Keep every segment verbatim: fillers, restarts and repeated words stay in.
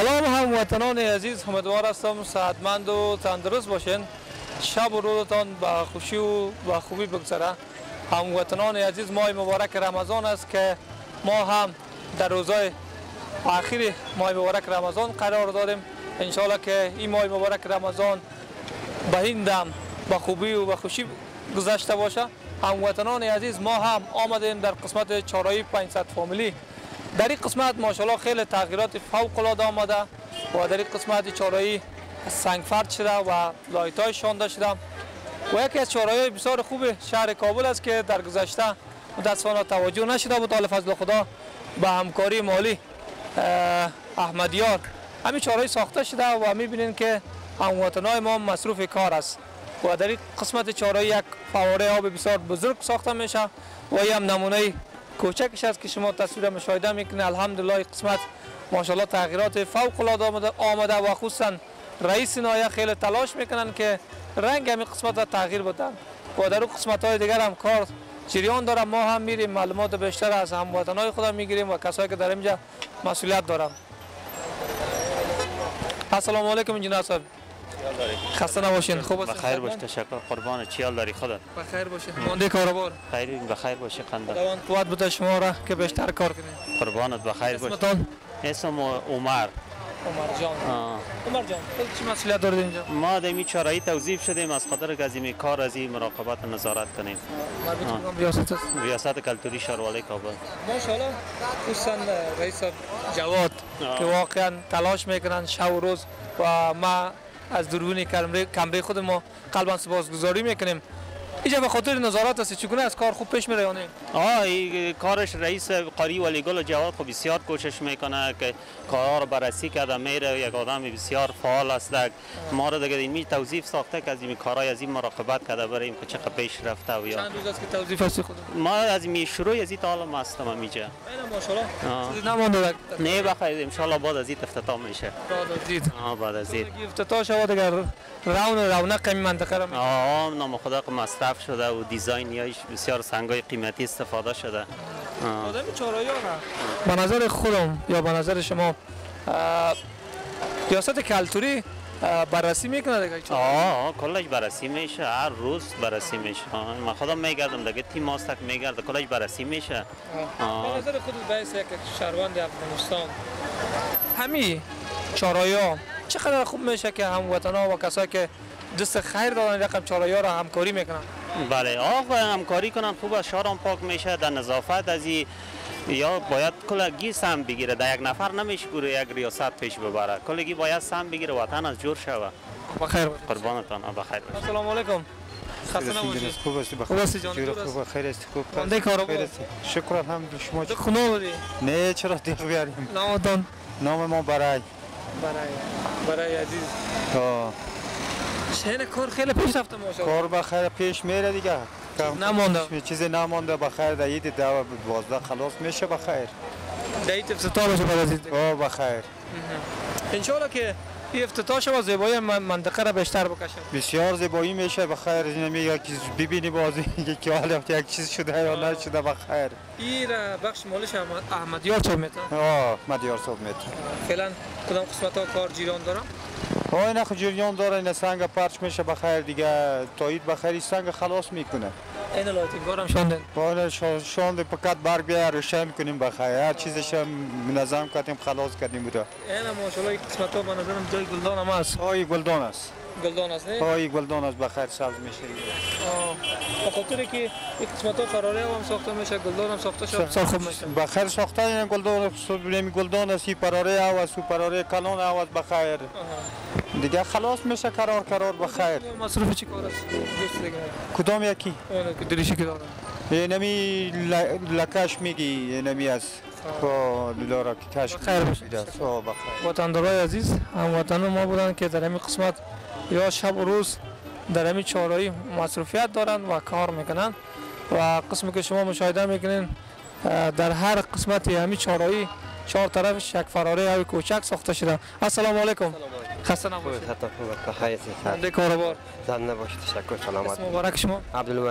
سلام هموطنان عزیز، امیدوار هستم صحتمند و تندرست باشین. شب و روزتان با خوشی و با خوبی بگذره. هموطنان عزیز، ماه مبارک رمضان است که ما هم در روزهای آخر ماه مبارک رمضان قرار داریم. ان شاء الله که این ماه مبارک رمضان به این دم با خوبی و با خوشی گذشته باشه. هموطنان عزیز، ما هم آمدیم در قسمت چهارراه پانصد فامیلی. در این قسمت ماشاءالله خیلی تغییرات فوق العاده آمده و در این قسمت چهارراهی سنگفرد شده و لایت های شانده شده و یکی از چهارراهی بسیار خوب شهر کابل است که در گذشته متاسفانه توجه نشده بود. طال فضل خدا با همکاری مالی احمدیار همین چهارراهی ساخته شده و میبینید که هموطنان ما مصروف کار است و در این قسمت چهارراهی یک فواره آب بسیار بزرگ ساخته میشه و این هم نمونه کوچکش است که شما تصویر مشاهده میکنید. الحمدلله این قسمت ماشاءالله تغییرات فوق العاده آمده و خصوصا رئیس نایه خیلی تلاش میکنن که رنگ همین قسمت را تغییر بدن و در اون قسمت های دیگر هم کار جریان داره. ما هم میریم معلومات بیشتر از هموطنان خودم میگیریم و کسایی که در اینجا مسئولیت دارن. السلام علیکم انجینر صاحب. خسته نباشین. خوب است؟ بخیر باش، تشکر قربان. چی حال داری خودت؟ بخیر باشه. مانده کاروبار خیر بخیر باشه قنده. دوان قوت بده شما را که بیشتر کار کنید. قربانت بخیر باش. اسمتون؟ اسم عمر. عمر جان. عمر جان چه مسئولیت دارید اینجا؟ ما در این چهارراهی توظیف شدیم از قدر که از این کار از این مراقبت و نظارت کنیم. مربوط به ریاست است؟ ریاست کلتوری شهروالی کابل. ماشاءالله خصوصا رئیس جواد که واقعا تلاش میکنن شب و روز و ما از دوربین کمره خود ما قلبا سپاسگزاری میکنیم. اینجا به خاطر نظارت است. چگونه از کار خوب پیش میره یا نه؟ آه این کارش رئیس قاری ولی گل جواد خب بسیار کوشش میکنه که کارها رو بررسی کرده میره. یک آدم بسیار فعال است. ما رو دیگه این توظیف ساخته که از این کارهای از این مراقبت کرده بریم که چقدر پیش رفته و یا چند روز است که توظیف هستی خود؟ ما از این شروع از این تا حالا هستم اینجا. اینا ماشاءالله. چیزی نمونده؟ نه بخیر ان شاء الله بعد از این افتتاح میشه. بعد از این. آه بعد از این. افتتاح شود دیگه رون رونق این منطقه را. آه نام خدا که مصرف شده و دیزاینیش بسیار سنگای قیمتی استفاده شده. آدم چهارراهی ها به نظر خودم یا به نظر شما ریاست کلتوری بررسی میکنه دیگه؟ آه کلش بررسی میشه، هر روز بررسی میشه. من خودم میگردم دیگه تیم ماستک میگرده کلش بررسی میشه. به نظر خودت به حیث یک شهروند افغانستان همین چهارراهی ها چقدر خوب میشه که هموطنا و کسایی که دست خیر دارن رقم چهارراهی ها را همکاری میکنن؟ بله آقا همکاری کنن خوب است. شهرم پاک میشه. در نظافت از این یا باید کلگی سم بگیره. در یک نفر نمیشه گوره یک ریاست پیش ببره. کلگی باید سم بگیره وطن از جور شوه. بخیر قربانتان. بخیر باش. السلام علیکم. خسته نباشید. خوب است بخیر. خوب است جان. خوب خیر است. خوب. مانده کاروبار. شکر الحمدلله. شما چه خونه بودی؟ نه چرا دیگه بیاریم. نامتون؟ نام ما برای. برای برای عزیز. آه. شهر کار خیلی پیش رفته ماشاءالله. کار بخیر پیش میره دیگه. نمونده. چیزی نمونده بخیر. در عید دوازده خلاص میشه بخیر. در عید افتتاح باشه بعد از عید. آه بخیر. ان شاء الله که این افتتاح شما زیبایی منطقه را بیشتر بکشه. بسیار زیبایی میشه بخیر. نمیگه که ببینی بازی که حالا یک چیز شده یا نشده بخیر. این بخش مالش احمدیار صاحب میتونه. آه احمدیار صاحب میتونه. فعلا کدام قسمت ها کار جریان داره؟ آه اینا جریان داره. این سنگ پرچ میشه بخیر دیگه. تایید بخیر سنگ خلاص میکنه. این لایتینگ هم شوندن. بالا شوند فقط برگ بیا روشن کنیم بخیر. هر چیزش منظم کردیم خلاص کردیم بوده. اینا ماشاءالله این قسمت ها به نظرم جای گلدان هم هست. آه گلدان است. گلدان است نه؟ آه گلدان است بخیر سبز میشه. آه به خاطر که این قسمت ها فراره هم ساخته میشه گلدان هم ساخته شده. بسیار خوب میشه. بخیر ساخته این گلدان سوبلمی گلدان است. پراره او است پراره کلان او است بخیر. دیگه خلاص میشه قرار قرار بخیر. مصرف چی کار است؟ دوست دیگه. کدام یکی؟ اون که دریشی که دارم. اینمی لکش میگی اینمی است. با دلار کش. خیر باشه. وطندارای عزیز، هموطنان ما بودن که در این قسمت یا شب و روز در این چهارراهی مصروفیت دارن و کار میکنن و قسمی که شما مشاهده میکنین در هر قسمت همین چهارراهی چهار طرفش یک فراره های کوچک ساخته شده. السلام علیکم. خسته نباشید. حتی خوب بخیر. مانده کاروبار. زنده باشید. تشکر. سلامت. اسم مبارک شما؟ عبدالوکیل.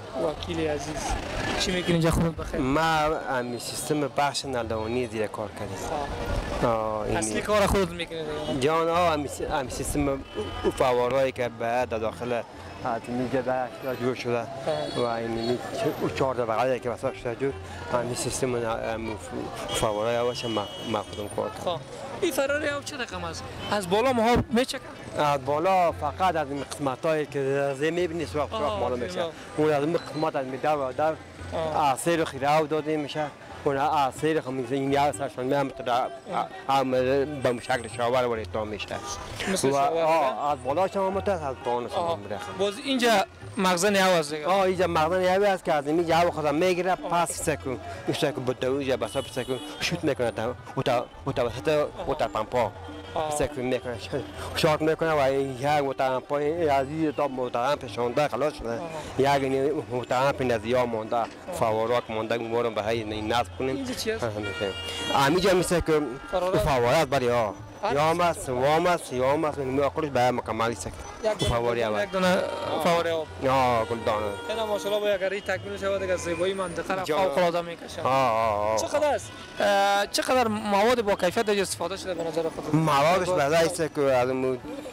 وکیل عزیز چی میکنی اینجا خودت بخیر؟ ما امی سیستم بخش نلدوانی زیر کار کردیم. اصلی کار خودت میکنی دیگه؟ جان ها امی امی سیستم فوارایی که بعد داخل میگه بخش جور شده و این چهارده بغلی که واسه شده جور امی سیستم فوارای هواش ما ما خودم کار کردم. این فراری ها چه رقم است؟ از بالا ما میچکن؟ از بالا فقط از این قسمت هایی که زمین میبینی سراغ سراغ معلوم میشه. اون از این قسمت از میدر و در آسیر خیره داده میشه. اون آسیر خمیزه این یا سرشون میام تو هم به مشکل شاور و ریتام میشه. مثل شاور؟ از بالا شما متأسف از پایین شما میرخم. باز اینجا مخزن هوا است دیگه؟ آه اینجا مخزن هوا است که از اینجا هوا خودم میگیره پس سکون میشه که بده اونجا بس سکون شوت میکنه تا اوتا اوتا وسط اوتا پمپا سکون میکنه شارت میکنه و یک اوتا پمپا از این تا اوتا پشونده خلاص شده یک اوتا پنزیا مونده فوارات مونده میبرم به این نصب کنیم اینجا چی است؟ همینجا میشه که فوارات برای ها یام است وام است یام است می آخرش به مکمل است فواری اول یک دونه فواری آب آه گلدان اینا ماشاءالله با اگر این تکمیل شود دیگه زیبایی منطقه را فوق العاده میکشه آه چقدر است چقدر مواد با کیفیت در استفاده شده به نظر خودت موادش بذاری است که از مو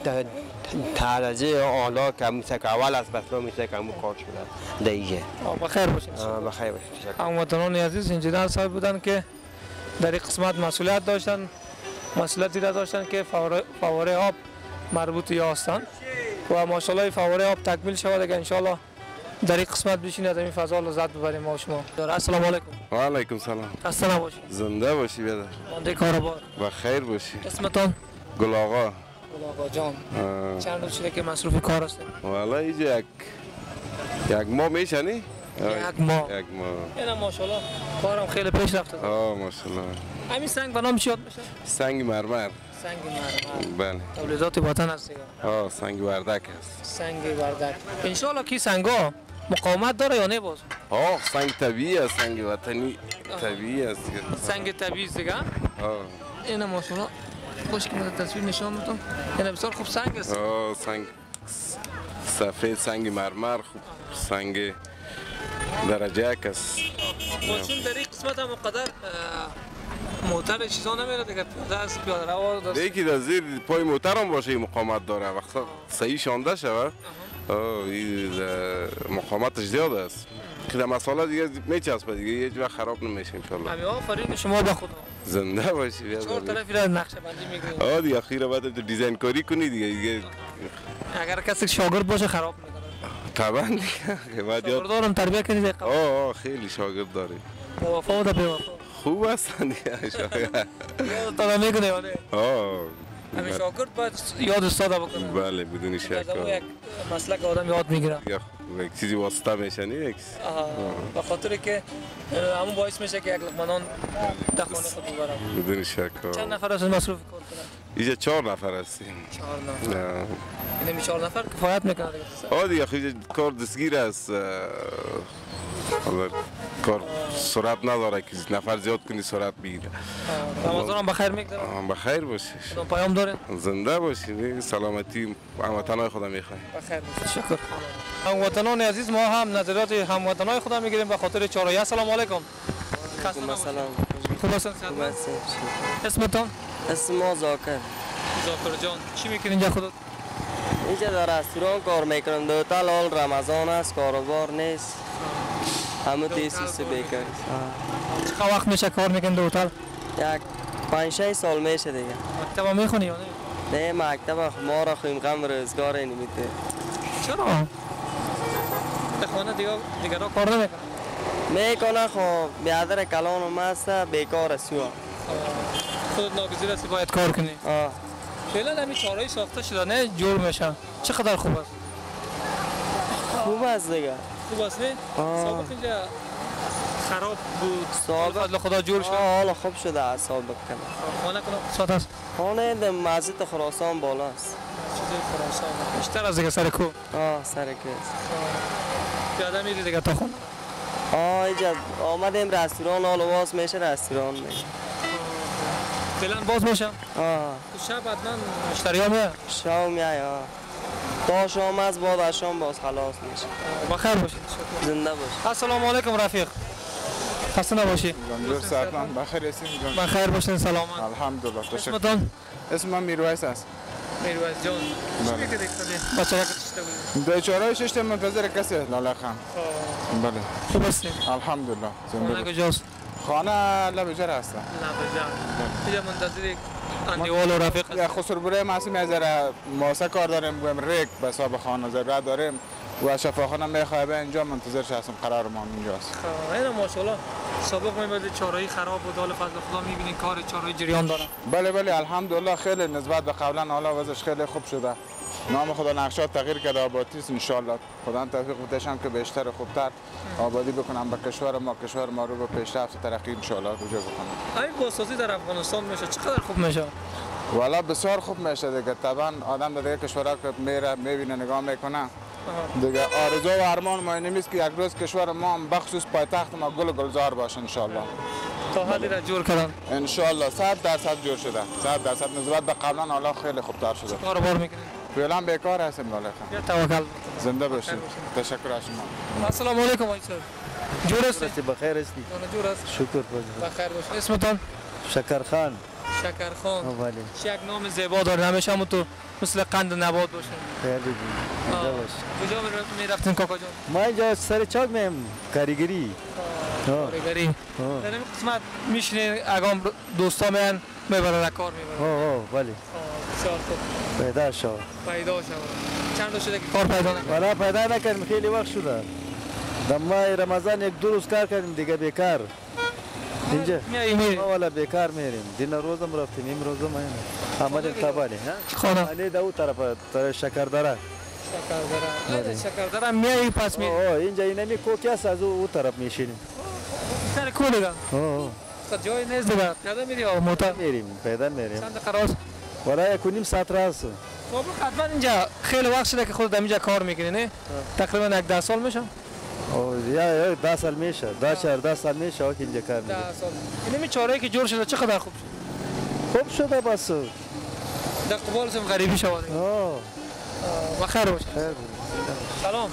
درجه اعلی که میشه که اول از بسیار میشه که مو کار شده دیگه بخیر باشین بخیر باشین هموطنان عزیز انجینر صاحب بودن که در این قسمت مسئولیت داشتن مسئولیتی را داشتن که فواره آب مربوط یا هستند و ماشاءالله فواره آب تکمیل شود دیگه انشالله در این قسمت بشین از این فضا لذت ببریم ما و شما. السلام علیکم. و علیکم سلام. خسته نباشید. زنده باشی بیادر. مانده کاروبار. و خیر باشی. اسمتون؟ گل آقا. گل آقا جان. چند روز شده که مصروف کار هستید؟ والا اینجا یک یک ماه میشه نی؟ یک ماه. یک ماه. اینا ماشاءالله کارم خیلی پیش رفته. آه ماشاءالله. همین سنگ به نام چی یاد میشه؟ سنگ مرمر. سنگ مرمر. بله. تولیدات وطن است دیگه. آه سنگ وردک است. سنگ وردک. ان شاء الله کی سنگا مقاومت داره یا نه باز؟ آه سنگ طبیعی است سنگ وطنی طبیعی است. سنگ طبیعی است دیگه. آه. اینا ماشاءالله خوش که من تصویر نشون میدم. اینا بسیار خوب سنگ است. آه سنگ سفید سنگ مرمر خوب سنگ درجه یک است. چون در این قسمت هم قدر موتر چیزا نمیره دیگه پیاده است پیاده رو دست دیگه در زیر پای موتر هم باشه مقاومت داره وقتا صحیح شانده شود این مقاومتش زیاد است که در مسئله دیگه میچسبه دیگه یه جوه خراب نمیشه انشالله. همین آفرین شما به خدا. زنده باشی. چهار طرفی را نقشه بندی میکنید. آه دیگه اخیرا بعد تو دیزاین کاری کنی دیگه دیگه اگر کسی شاگرد باشه خراب میکنه. طبعا دیگه بعد یاد شاگردارم تربیت کنید. آه آه خیلی شاگرد داری. با وفا و بی وفا. خوب هستن دیگه شاگرد. یاد تا میکنه یا نه؟ آه همین شاگرد باید یاد استاد بکنه. بله بدون شک. یک مسئله که آدم یاد میگیره. یک چیزی واسطه میشه نه یک. به خاطر که همون باعث میشه که یک لقمه در خانه خود ببرم. بدون شک. چند نفر هستن مصروف کار کنن؟ اینجا چهار نفر هستیم. چهار نفر. یعنی چهار نفر کفایت میکنه دیگه. آه دیگه خیلی کار دستگیر است. کار سرعت نداره که نفر زیاد کنی سرعت بگیره. رمضان هم بخیر میگذره. بخیر باشی. پیام داره؟ زنده باشی. سلامتی هموطنای خدا میخوایم. بخیر باشی. شکر. هموطنان عزیز ما هم نظرات هموطنای خدا میگیریم به خاطر چهارراه. السلام علیکم. سلام. خوب هستین؟ اسمتون؟ اسم ما زاکر. زاکر جان چی میکنین اینجا خودت؟ اینجا در رستوران کار میکنم. دو تا حال رمضان است کاروبار نیست. همه تیسیس بیکاری. چقدر وقت میشه کار میکنین دو هتل؟ یک پنج شش سال میشه دیگه. مکتب میخونی یا نه؟ نه مکتب ما را خویم غم روزگار نمیده. چرا؟ به خانه دیگه دیگه را کار نمیکنه؟ میکنه خب بیادر کلان و مست بیکار است. خودت ناگزیر هستی باید کار کنی. آه. فعلا همین چهارراهی ساخته شده نه جور میشه. چقدر خوب است؟ خوب است دیگه. خوب است نه؟ سابق اینجا خراب بود. سابق خدا جور شد. حالا خوب شده است سابق کنه. خانه کنه قسمت است. خانه در مسجد خراسان بالاست. مسجد خراسان. بیشتر از دیگه سر کو. آه سر کو. پیاده میری دیگه تا خونه. آه اینجا آمدیم رستوران حالا باز میشه رستوران میشه. فعلا باز میشه؟ آه. تو شب حتما مشتری ها میاد؟ شب میای آه. تا شام از بعد از شام باز خلاص میشه. بخیر باشید. زنده باش. السلام علیکم رفیق. خسته نباشی. جور سلام بخیر هستین جان. بخیر باشین سلامت. الحمدلله تشکر. اسمتون؟ اسمم میرویس است. میرویس جان. چی میگید دیگه؟ بچه‌ها کشته بودید. بیچاره شش منتظر کسی لاله خان. بله. خوب هستین؟ الحمدلله. خانه کجاست؟ خانه لبجر است. لبجر. اینجا منتظر اندیوال و رفیق. یا خسرو بره معصوم از ماسه کار داریم گویم ریک به حساب خانه ضرورت داریم و شفاخانه میخواه به اینجا منتظر هستم قرار ما اینجاست. اینا ماشاءالله سابق میبود چاره‌ای خراب بود حال فضل خدا میبینین کار چاره‌ای جریان داره. بله بله الحمدلله خیلی نسبت به قبلا حالا وضعش خیلی خوب شده. نام خدا نقشات تغییر کرده آبادی است ان شاء الله. خدا توفیق بده که بیشتر خوبتر آبادی بکنم به کشور ما کشور ما رو به پیشرفت ترقی ان شاء الله رجوع بکنم. این بازسازی در افغانستان میشه چقدر خوب میشه؟ والا بسیار خوب میشه دیگه طبعا آدم در دیگه کشورها که میره میبینه نگاه میکنه دیگه آرزو و ارمان ما این نیست که یک روز کشور ما بخصوص پایتخت ما گل و گلزار باشه ان شاء الله. تا حدی را جور کردن ان شاء الله صد درصد جور شده. صد درصد نسبت به قبلا حالا خیلی خوبتر شده. کاروبار میکنید؟ فعلا بیکار هستیم لاله خان. یا توکل. زنده باشید. تشکر از شما. السلام علیکم آقای صاحب. جور هستی؟ بخیر هستی؟ جان جور است. شکر خدا. بخیر باشید. اسمتون؟ شکرخان. شکرخان. بله. یک نام زیبا داره نمیشه هم تو مثل قند نبات باشه. خیلی زنده باش. کجا میرفتین کاکا جان؟ ما اینجا سر چاک میم کاریگری. کاریگری. در این قسمت میشینین اگام دوستا میان میبرن کار میبرن. اوه اوه بله. بسیار خوب. پیدا شد. پیدا شد. چند روز شده که کار پیدا نکردید؟ والا پیدا نکردیم خیلی وقت شده. در ماه رمضان یک دو روز کار کردیم دیگه بیکار. اینجا ما والا بیکار میریم. دین روزم رفتیم این روزم ما آمدیم تابالی ها. خانه. علی داو طرف شکردره. شکردره. شکردره میای پس می. اوه اینجا اینمی کوکیاس از او طرف میشینیم. سر کولیگا. اوه. خب جای نیست دیگه. پیاده میری یا موتور؟ میریم پیاده میریم. چند قرار؟ والا یک و نیم ساعت راست. خب حتما اینجا خیلی وقت شده که خود اینجا کار میکنی نه؟ تقریبا یک ده سال میشه. او یا ده سال میشه. ده چهارده سال میشه که اینجا کار میکنم. ده سال. اینمی چاره‌ای که جور شده چقدر خوب شد؟ خوب شده بس. در قبال سم غریبی شود. اوه. بخیر باش. سلام.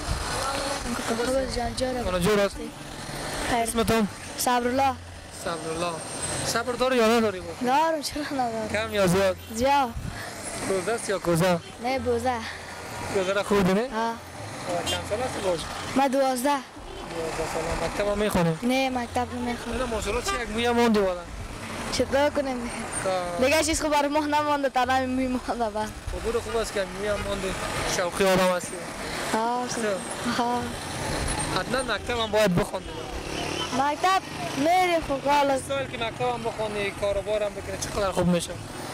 خوب جان جور. من جور است. اسمتون؟ صبرالله. صبرالله. صبر داری یا نداری؟ دارم چرا ندارم. کم یا زیاد؟ زیاد. بوزه است یا کوزه؟ نه بوزه. بوزه را خوب نه؟ ها. چند سال است باش؟ ما دوازده. دوازده سال. مکتب هم میخونی؟ نه مکتب نمیخونم. نه ماشاءالله چه یک موی موندی والا. چطور کنیم؟ دیگه چیز خوب برای ما نمونده تا نمی میمونده با. خب خوب است که موی موندی شوقی آدم هستی. ها. ها. حتما مکتب هم باید بخونی. مکتب میری خوب حالا. سال که مکتب هم بخونی کاروبار هم بکنی چقدر خوب میشه؟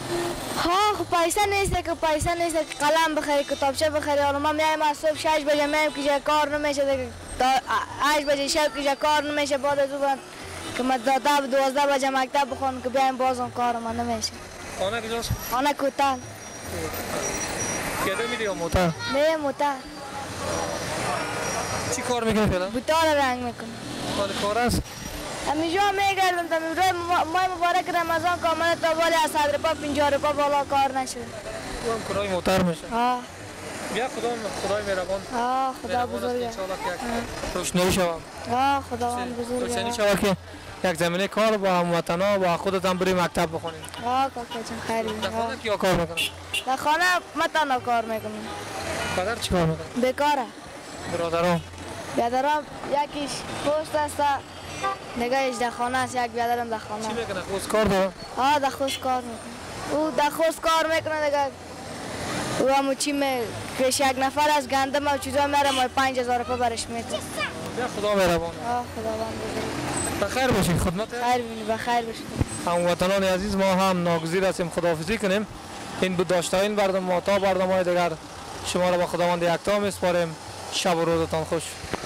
ها خب پیسه نیست که پیسه نیست که قلم بخری کتابچه بخری حالا ما میایم از صبح شش بجه میایم که کار نمیشه دیگه تا هشت بجه شب که کار نمیشه بعد از اون که ما تا دوازده بجه مکتب بخونم که بیایم بازم کار ما نمیشه. خانه کجاست؟ خانه کوتاه. پیاده میری یا موتور؟ نه موتور. چی کار میکنی فعلا؟ بوتال رنگ میکنم. مال کار است؟ همینجا میگردم تا روی ماه مبارک رمضان کامل تا بالا از صد روپا پنجاه روپا بالا کار نشد. تو هم کارای موتور میشه؟ ها. بیا خدا خدای مهربان. ها خدا بزرگه. ان شاء الله که روشنایی شوم. ها خداوند بزرگه. روشنی شوم که یک زمینه کار با هموطنا با خودت هم بری مکتب بخونی. ها کاکا جان خیری. در خانه کیا کار میکنی؟ در خانه ما تنها کار میکنم. پدر چی کار میکنه؟ بیکاره. برادران؟ برادرام یکیش پست است نگاهش در خانه است یک برادرم در خانه. چی میکنه؟ خوش کار داره؟ ها در خوش کار میکنه. او در خوش کار میکنه دیگه. او همو چی می کش یک نفر از گندم و چیزا میاره ما پنج هزار روپیه برش میده. بیا خدا مهربان. ها خداوند بزرگ. بخیر باشید خدمت. خیر بخیر باشید. هموطنان عزیز ما هم ناگزیر هستیم خداحافظی کنیم. این بود داشتین برنامه ما تا برنامه‌های دیگر شما را با خداوند یکتا میسپاریم. شب و روزتان خوش.